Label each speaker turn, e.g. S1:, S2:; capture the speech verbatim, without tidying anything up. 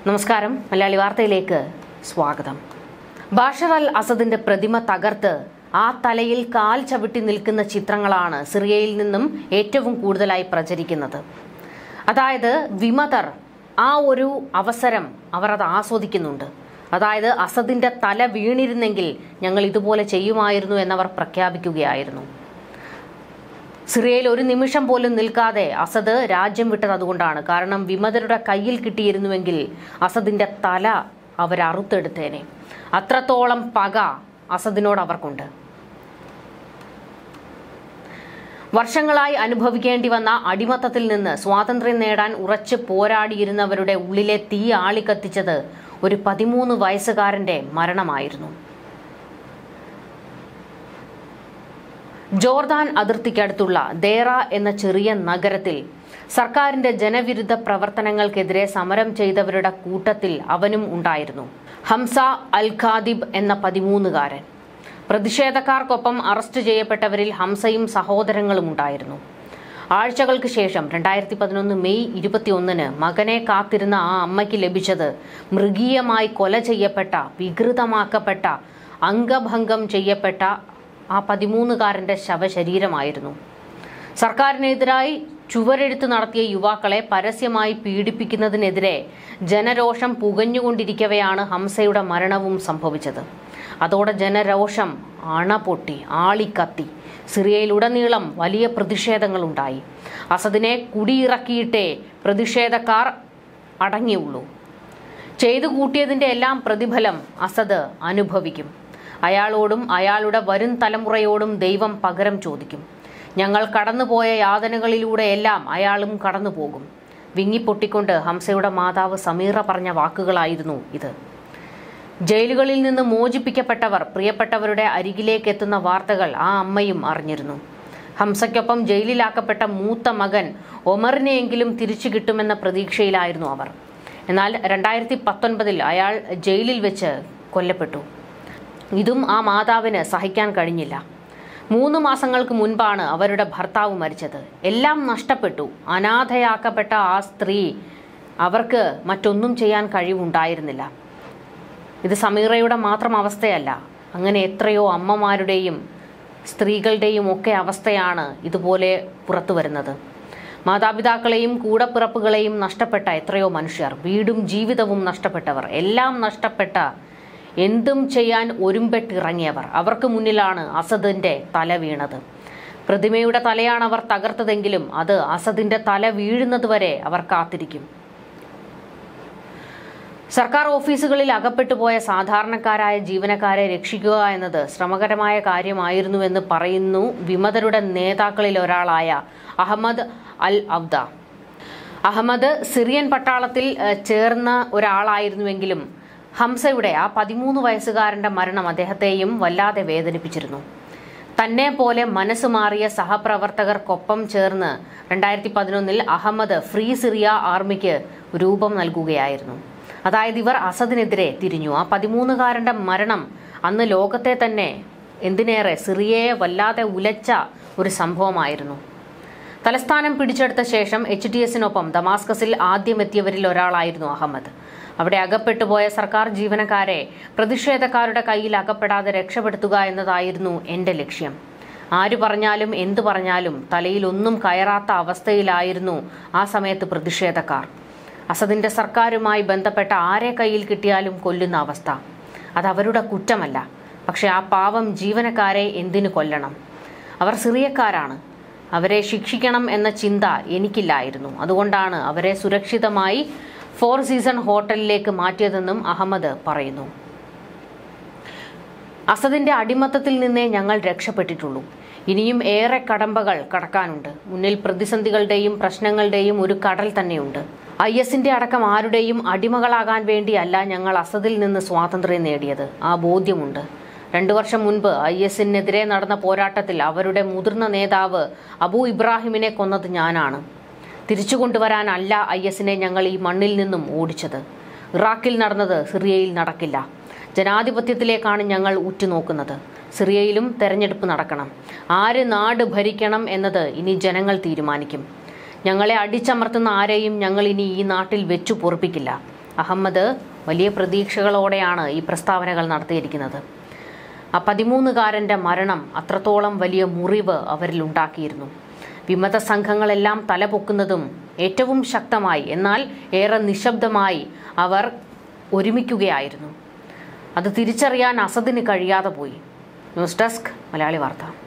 S1: നമസ്കാരം. മലയാളി വാർത്തയിലേക്ക് സ്വാഗതം. ബാഷർ അൽ അസദിന്റെ പ്രതിമ തകർത്ത് ആ തലയിൽ കാൽ ചവിട്ടി നിൽക്കുന്ന ചിത്രങ്ങളാണ് സിറിയയിൽ നിന്നും ഏറ്റവും കൂടുതലായി പ്രചരിക്കുന്നത്. അതായത് വിമതർ ആ ഒരു അവസരം അവർ അത് ആസ്വദിക്കുന്നുണ്ട്. അതായത് അസദിന്റെ തല വീണിരുന്നെങ്കിൽ ഞങ്ങൾ ഇതുപോലെ ചെയ്യുമായിരുന്നു എന്നവർ പ്രഖ്യാപിക്കുകയായിരുന്നു. സിറിയയിൽ ഒരു നിമിഷം പോലും നിൽക്കാതെ അസദ് രാജ്യം വിട്ടത് അതുകൊണ്ടാണ്. കാരണം വിമതരുടെ കയ്യിൽ കിട്ടിയിരുന്നുവെങ്കിൽ അസദിന്റെ തല അവർ അറുത്തെടുത്തേനെ. അത്രത്തോളം പക അസദിനോട് അവർക്കുണ്ട്. വർഷങ്ങളായി അനുഭവിക്കേണ്ടി വന്ന അടിമത്തത്തിൽ നിന്ന് സ്വാതന്ത്ര്യം നേടാൻ ഉറച്ചു പോരാടിയിരുന്നവരുടെ ഉള്ളിലെ തീ ആളിക്കത്തിച്ചത് ഒരു പതിമൂന്ന് വയസ്സുകാരന്റെ മരണമായിരുന്നു. ജോർദാൻ അതിർത്തിക്കടുത്തുള്ള ദേറ എന്ന ചെറിയ നഗരത്തിൽ സർക്കാരിന്റെ ജനവിരുദ്ധ പ്രവർത്തനങ്ങൾക്കെതിരെ സമരം ചെയ്തവരുടെ കൂട്ടത്തിൽ അവനും ഉണ്ടായിരുന്നു. ഹംസ അൽ ഖാദിബ് എന്ന പതിമൂന്നുകാരൻ. പ്രതിഷേധക്കാർക്കൊപ്പം അറസ്റ്റ് ചെയ്യപ്പെട്ടവരിൽ ഹംസയും സഹോദരങ്ങളും ഉണ്ടായിരുന്നു. ആഴ്ചകൾക്ക് ശേഷം രണ്ടായിരത്തി പതിനൊന്ന് മെയ് ഇരുപത്തിയൊന്നിന് മകനെ കാത്തിരുന്ന ആ അമ്മയ്ക്ക് ലഭിച്ചത് മൃഗീയമായി കൊല ചെയ്യപ്പെട്ട, വികൃതമാക്കപ്പെട്ട, അംഗഭംഗം ചെയ്യപ്പെട്ട ആ പതിമൂന്നുകാരന്റെ ശവശരീരമായിരുന്നു. സർക്കാരിനെതിരായി ചുവരെഴുത്ത് നടത്തിയ യുവാക്കളെ പരസ്യമായി പീഡിപ്പിക്കുന്നതിനെതിരെ ജനരോഷം പുകഞ്ഞുകൊണ്ടിരിക്കവെയാണ് ഹംസയുടെ മരണവും സംഭവിച്ചത്. അതോടെ ജനരോഷം അണപൊട്ടി, ആളിക്കത്തി. സിറിയയിലുടനീളം വലിയ പ്രതിഷേധങ്ങളുണ്ടായി. അസദിനെ കുടിയിറക്കിയിട്ടേ പ്രതിഷേധക്കാർ അടങ്ങിയുള്ളൂ. ചെയ്തു കൂട്ടിയതിന്റെ എല്ലാം പ്രതിഫലം അസദ് അനുഭവിക്കും. അയാളോടും അയാളുടെ വരും തലമുറയോടും ദൈവം പകരം ചോദിക്കും. ഞങ്ങൾ കടന്നുപോയ യാതനകളിലൂടെയെല്ലാം അയാളും കടന്നുപോകും. വിങ്ങിപ്പൊട്ടിക്കൊണ്ട് ഹംസയുടെ മാതാവ് സമീറ പറഞ്ഞ വാക്കുകളായിരുന്നു ഇത്. ജയിലുകളിൽ നിന്ന് മോചിപ്പിക്കപ്പെട്ടവർ പ്രിയപ്പെട്ടവരുടെ അരികിലേക്ക് എത്തുന്ന വാർത്തകൾ ആ അമ്മയും അറിഞ്ഞിരുന്നു. ഹംസയ്ക്കൊപ്പം ജയിലിലാക്കപ്പെട്ട മൂത്ത മകൻ ഒമറിനെയെങ്കിലും തിരിച്ചു കിട്ടുമെന്ന പ്രതീക്ഷയിലായിരുന്നു അവർ. എന്നാൽ രണ്ടായിരത്തി പത്തൊൻപതിൽ അയാൾ ജയിലിൽ വെച്ച് കൊല്ലപ്പെട്ടു. ഇതും ആ മാതാവിന് സഹിക്കാൻ കഴിഞ്ഞില്ല. മൂന്ന് മാസങ്ങൾക്ക് മുൻപാണ് അവരുടെ ഭർത്താവ് മരിച്ചത്. എല്ലാം നഷ്ടപ്പെട്ടു. അനാഥയാക്കപ്പെട്ട ആ സ്ത്രീ, അവർക്ക് മറ്റൊന്നും ചെയ്യാൻ കഴിവുണ്ടായിരുന്നില്ല. ഇത് സമീറയുടെ മാത്രം അവസ്ഥയല്ല. അങ്ങനെ എത്രയോ അമ്മമാരുടെയും സ്ത്രീകളുടെയും ഒക്കെ അവസ്ഥയാണ് ഇതുപോലെ പുറത്തു വരുന്നത്. മാതാപിതാക്കളെയും കൂടപ്പിറപ്പുകളെയും നഷ്ടപ്പെട്ട എത്രയോ മനുഷ്യർ, വീടും ജീവിതവും നഷ്ടപ്പെട്ടവർ, എല്ലാം നഷ്ടപ്പെട്ട, എന്തും ചെയ്യാൻ ഒരുമ്പെട്ടിറങ്ങിയവർ. അവർക്ക് മുന്നിലാണ് അസദിന്റെ തല വീണത്. പ്രതിമയുടെ തലയാണ് അവർ തകർത്തതെങ്കിലും അത് അസദിന്റെ തല വീഴുന്നതുവരെ അവർ കാത്തിരിക്കും. സർക്കാർ ഓഫീസുകളിൽ അകപ്പെട്ടുപോയ സാധാരണക്കാരായ ജീവനക്കാരെ രക്ഷിക്കുക എന്നത് ശ്രമകരമായ കാര്യമായിരുന്നുവെന്ന് പറയുന്നു വിമതരുടെ നേതാക്കളിൽ ഒരാളായ Ahmad al Awda. Ahmad Syrian പട്ടാളത്തിൽ ചേർന്ന ഒരാളായിരുന്നുവെങ്കിലും ഹംസയുടെ ആ പതിമൂന്ന് വയസ്സുകാരന്റെ മരണം അദ്ദേഹത്തെയും വല്ലാതെ വേദനിപ്പിച്ചിരുന്നു. തന്നെ പോലെ മനസ്സ് മാറിയ സഹപ്രവർത്തകർക്കൊപ്പം ചേർന്ന് രണ്ടായിരത്തി പതിനൊന്നിൽ അഹമ്മദ് ഫ്രീ സിറിയ ആർമിക്ക് രൂപം നൽകുകയായിരുന്നു. അതായത് ഇവർ അസദിനെതിരെ തിരിഞ്ഞു. ആ പതിമൂന്നുകാരന്റെ മരണം അന്ന് ലോകത്തെ തന്നെ, എന്തിനേറെ സിറിയയെ വല്ലാതെ ഉലച്ച ഒരു സംഭവമായിരുന്നു. തലസ്ഥാനം പിടിച്ചെടുത്ത ശേഷം എച്ച് ടി എസിനൊപ്പം ദമാസ്കസിൽ ആദ്യമെത്തിയവരിൽ ഒരാളായിരുന്നു അഹമ്മദ്. അവിടെ അകപ്പെട്ടുപോയ സർക്കാർ ജീവനക്കാരെ പ്രതിഷേധക്കാരുടെ കയ്യിൽ അകപ്പെടാതെ രക്ഷപ്പെടുത്തുക എന്നതായിരുന്നു എന്റെ ലക്ഷ്യം. ആര് പറഞ്ഞാലും എന്തു പറഞ്ഞാലും തലയിൽ ഒന്നും കയറാത്ത അവസ്ഥയിലായിരുന്നു ആ സമയത്ത് പ്രതിഷേധക്കാർ. അസദിന്റെ സർക്കാരുമായി ബന്ധപ്പെട്ട ആരെ കയ്യിൽ കിട്ടിയാലും കൊല്ലുന്ന അവസ്ഥ. അതവരുടെ കുറ്റമല്ല. പക്ഷെ ആ പാവം ജീവനക്കാരെ എന്തിനു കൊല്ലണം? അവർ സിറിയക്കാരാണ്. അവരെ ശിക്ഷിക്കണം എന്ന ചിന്ത എനിക്കില്ലായിരുന്നു. അതുകൊണ്ടാണ് അവരെ സുരക്ഷിതമായി ഫോർ സീസൺ ഹോട്ടലിലേക്ക് മാറ്റിയതെന്നും അഹമ്മദ് പറയുന്നു. അസദിന്റെ അടിമത്തത്തിൽ നിന്നേ ഞങ്ങൾ രക്ഷപ്പെട്ടിട്ടുള്ളൂ. ഇനിയും ഏറെ കടമ്പകൾ കടക്കാനുണ്ട്. മുന്നിൽ പ്രതിസന്ധികളുടെയും പ്രശ്നങ്ങളുടെയും ഒരു കടൽ തന്നെയുണ്ട്. ഐ എസിന്റെ അടക്കം ആരുടെയും അടിമകളാകാൻ വേണ്ടിയല്ല ഞങ്ങൾ അസദിൽ നിന്ന് സ്വാതന്ത്ര്യം നേടിയത്. ആ ബോധ്യമുണ്ട്. രണ്ടു വർഷം മുൻപ് ഐ എസിനെതിരെ നടന്ന പോരാട്ടത്തിൽ അവരുടെ മുതിർന്ന നേതാവ് അബു ഇബ്രാഹിമിനെ കൊന്നത് ഞാനാണ്. തിരിച്ചു കൊണ്ടുവരാനല്ല ഐ എസിനെ ഞങ്ങൾ ഈ മണ്ണിൽ നിന്നും ഓടിച്ചത്. ഇറാഖിൽ നടന്നത് സിറിയയിൽ നടക്കില്ല. ജനാധിപത്യത്തിലേക്കാണ് ഞങ്ങൾ ഉറ്റുനോക്കുന്നത്. സിറിയയിലും തെരഞ്ഞെടുപ്പ് നടക്കണം. ആര് നാട് ഭരിക്കണം എന്നത് ഇനി ജനങ്ങൾ തീരുമാനിക്കും. ഞങ്ങളെ അടിച്ചമർത്തുന്ന ആരെയും ഞങ്ങൾ ഇനി ഈ നാട്ടിൽ വെച്ചു പൊറുപ്പിക്കില്ല. അഹമ്മദ് വലിയ പ്രതീക്ഷകളോടെയാണ് ഈ പ്രസ്താവനകൾ നടത്തിയിരിക്കുന്നത്. ആ പതിമൂന്നുകാരൻ്റെ മരണം അത്രത്തോളം വലിയ മുറിവ് അവരിൽ ഉണ്ടാക്കിയിരുന്നു. വിമത സംഘങ്ങളെല്ലാം തലപൊക്കുന്നതും ഏറ്റവും ശക്തമായി എന്നാൽ ഏറെ നിശബ്ദമായി അവർ ഒരുമിക്കുകയായിരുന്നു. അത് തിരിച്ചറിയാൻ അസദിന് കഴിയാതെ പോയി. ന്യൂസ് ഡെസ്ക് മലയാളി വാർത്ത.